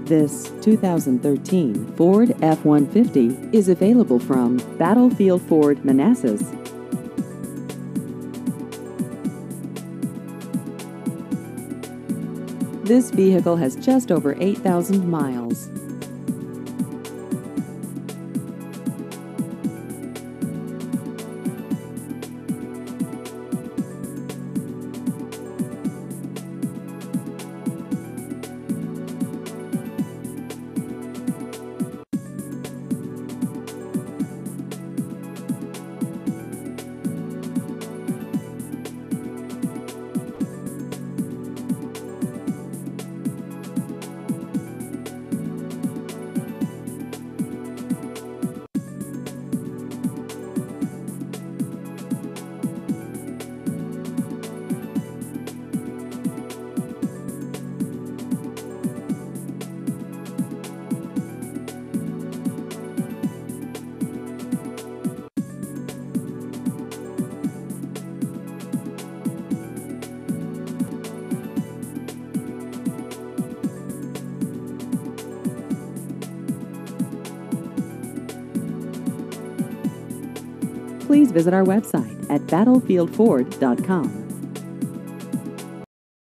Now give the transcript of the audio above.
This 2013 Ford F-150 is available from Battlefield Ford, Manassas. This vehicle has just over 8,000 miles. Please visit our website at battlefieldford.com.